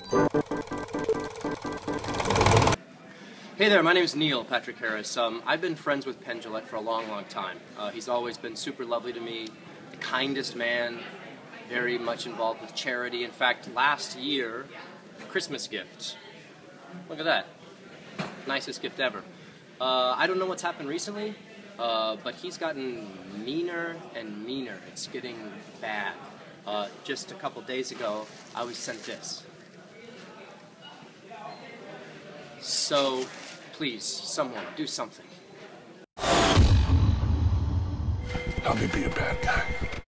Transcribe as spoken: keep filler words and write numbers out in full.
Hey there, my name is Neil Patrick Harris. Um, I've been friends with Penn for a long, long time. Uh, he's always been super lovely to me, the kindest man, very much involved with charity. In fact, last year, Christmas gift. Look at that. Nicest gift ever. Uh, I don't know what's happened recently, uh, but he's gotten meaner and meaner. It's getting bad. Uh, just a couple days ago, I was sent this. So, please, someone, do something. Help me be a bad guy.